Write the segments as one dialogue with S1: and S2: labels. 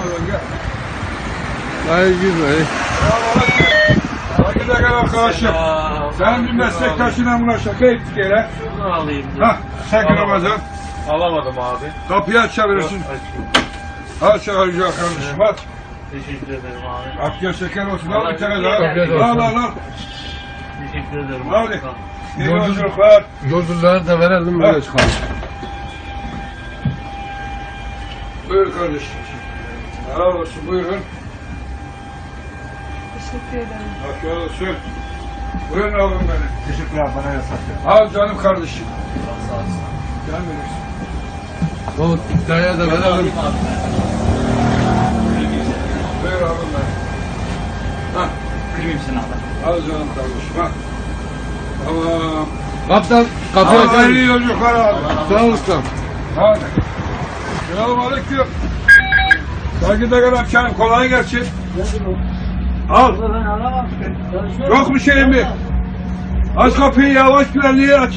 S1: gel.
S2: Hayır gitmeyin.
S1: Hadi de gel arkadaşım. Sen bir meslektaşına buna şaka ettik yere.
S3: Şunu alayım diye.
S1: Hah, sen Ramazan.
S3: Alamadım abi.
S1: Kapıyı açabilirsin. Aç güzel kardeşim, aç.
S3: Teşekkür ederim abi.
S1: Afiyet şeker olsun, al bir tane daha.
S2: Afiyet olsun.
S1: Al.
S3: Teşekkür ederim.
S1: Hadi. İyi yolculuklar.
S2: Yolcuları da verelim böyle çıkalım.
S1: Buyur kardeşim. Sağ olsun, buyurun.
S4: Teşekkür ederim.
S1: Afiyet olsun. Buyurun oğlum benim.
S3: Teşekkürler bana yasak.
S1: Al canım kardeşim.
S3: Sağ olasın.
S1: Sen bilirsin.
S2: O daya da verelim.
S1: Buyur oğlum benim. Hah,
S3: Kırmayayım seni abi.
S1: al canım kardeşim, ha. Tamam.
S2: Kaptan kapıyı
S1: Al hayırlı
S2: açalım.
S1: yolculuklar abi.
S2: Sağ ol ustam.
S1: Hadi. Selamun aleyküm. Saygıda kadar canım, kolay gelsin. Al.
S3: Ben alamam.
S1: Yok bir şey mi? Aç kapıyı, yavaş güvenliği aç.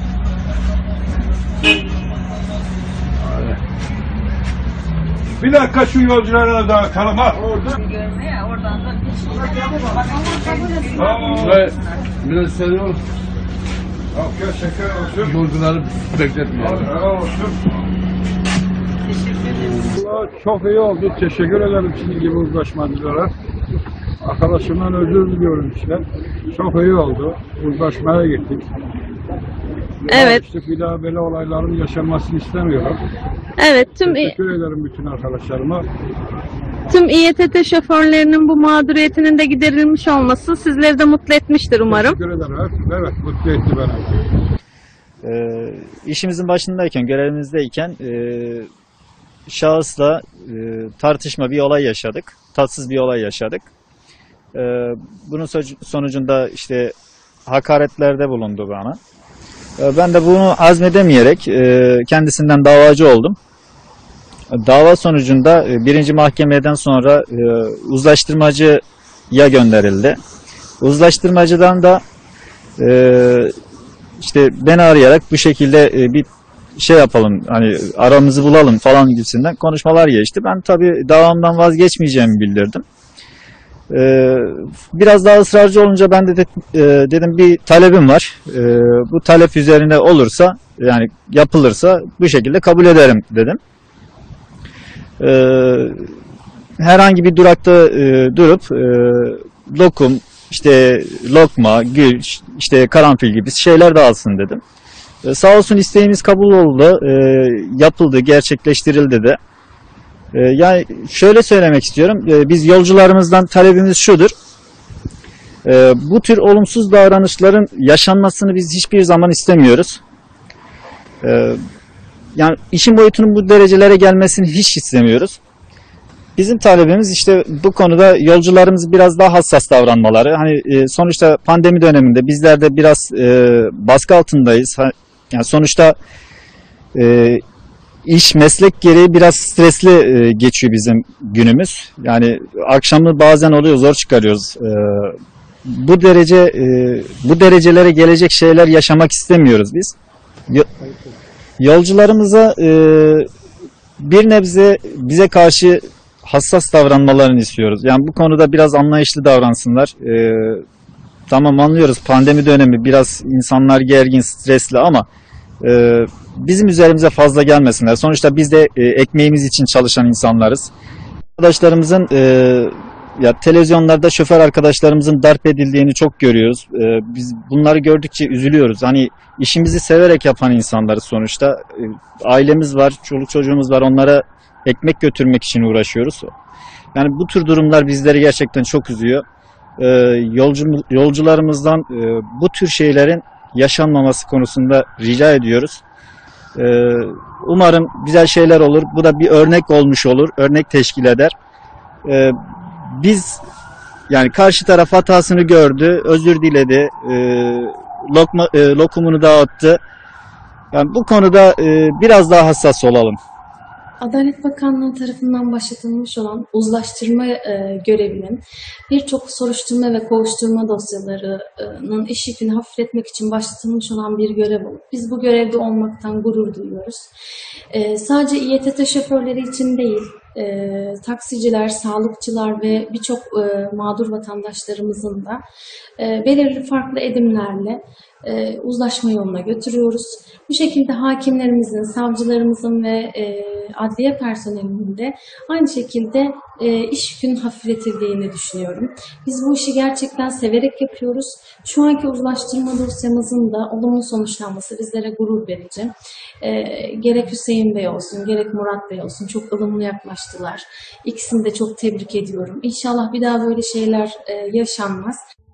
S1: Bir dakika şu yolculara da atalım ha.
S4: Görmeye oradan da bir şey.
S1: Tamam.
S2: Buraya biraz seviyor.
S1: Afiyet şeker olsun.
S2: Yolcuları bekletmeyelim.
S1: Helal olsun. Çok iyi oldu. Teşekkür ederim sizin gibi uzlaşmacılara. Arkadaşımdan özür diliyorum işte. Çok iyi oldu. Uzlaşmaya gittik.
S5: Evet.
S1: İşte bir daha böyle olayların yaşanmasını istemiyorum.
S5: Evet,
S1: Teşekkür ederim bütün arkadaşlarıma.
S5: tüm İETT şoförlerinin bu mağduriyetinin de giderilmiş olması sizleri de mutlu etmiştir umarım.
S1: Teşekkür ederim. Evet, mutlu etti beni.
S6: İşimizin başındayken, görevimizdeyken şahısla tartışma bir olay yaşadık. Tatsız bir olay yaşadık. Bunun sonucunda işte hakaretlerde bulundu bana. Ben de bunu azmedemeyerek kendisinden davacı oldum. Dava sonucunda birinci mahkemeden sonra uzlaştırmacıya gönderildi. Uzlaştırmacıdan da işte beni arayarak bu şekilde bir şey yapalım, hani aramızı bulalım falan gibisinden konuşmalar geçti. Ben tabii davamdan vazgeçmeyeceğimi bildirdim. Biraz daha ısrarcı olunca ben de dedim bir talebim var. Bu talep üzerine olursa, yani yapılırsa bu şekilde kabul ederim dedim. Herhangi bir durakta durup lokum, işte lokma, gül, işte karanfil gibi şeyler dağıtsın dedim. Sağ olsun isteğimiz kabul oldu, yapıldı, gerçekleştirildi de. Yani şöyle söylemek istiyorum, biz yolcularımızdan talebimiz şudur. Bu tür olumsuz davranışların yaşanmasını biz hiçbir zaman istemiyoruz. Yani işin boyutunun bu derecelere gelmesini hiç istemiyoruz. Bizim talebimiz işte bu konuda yolcularımız biraz daha hassas davranmaları. Hani sonuçta pandemi döneminde bizler de biraz baskı altındayız. Yani sonuçta iş meslek gereği biraz stresli geçiyor bizim günümüz. Yani akşamı bazen oluyor, zor çıkarıyoruz. Bu derecelere gelecek şeyler yaşamak istemiyoruz biz. Yolcularımıza bir nebze bize karşı hassas davranmalarını istiyoruz. Yani bu konuda biraz anlayışlı davransınlar. Tamam, anlıyoruz, pandemi dönemi, biraz insanlar gergin, stresli ama bizim üzerimize fazla gelmesinler. Sonuçta biz de ekmeğimiz için çalışan insanlarız. Arkadaşlarımızın ya televizyonlarda şoför arkadaşlarımızın darp edildiğini çok görüyoruz. Biz bunları gördükçe üzülüyoruz. Hani işimizi severek yapan insanlarız sonuçta. Ailemiz var, çoluk çocuğumuz var. Onlara ekmek götürmek için uğraşıyoruz. Yani bu tür durumlar bizleri gerçekten çok üzüyor. Yolcularımızdan bu tür şeylerin yaşanmaması konusunda rica ediyoruz. Umarım güzel şeyler olur. Bu da bir örnek olmuş olur. Örnek teşkil eder. Biz, yani karşı taraf hatasını gördü, özür diledi, lokumunu dağıttı. Yani bu konuda biraz daha hassas olalım.
S7: Adalet Bakanlığı tarafından başlatılmış olan uzlaştırma görevinin birçok soruşturma ve kovuşturma dosyalarının iş yükünü hafifletmek için başlatılmış olan bir görev olup biz bu görevde olmaktan gurur duyuyoruz. Sadece İETT şoförleri için değil, taksiciler, sağlıkçılar ve birçok mağdur vatandaşlarımızın da belirli farklı edimlerle uzlaşma yoluna götürüyoruz. Bu şekilde hakimlerimizin, savcılarımızın ve adliye personelinin de aynı şekilde iş yükünün hafifletildiğini düşünüyorum. Biz bu işi gerçekten severek yapıyoruz. Şu anki uzlaştırma dosyamızın da olumlu sonuçlanması bizlere gurur verici. Gerek Hüseyin Bey olsun, gerek Murat Bey olsun çok ılımlı yaklaştılar. İkisini de çok tebrik ediyorum. İnşallah bir daha böyle şeyler yaşanmaz.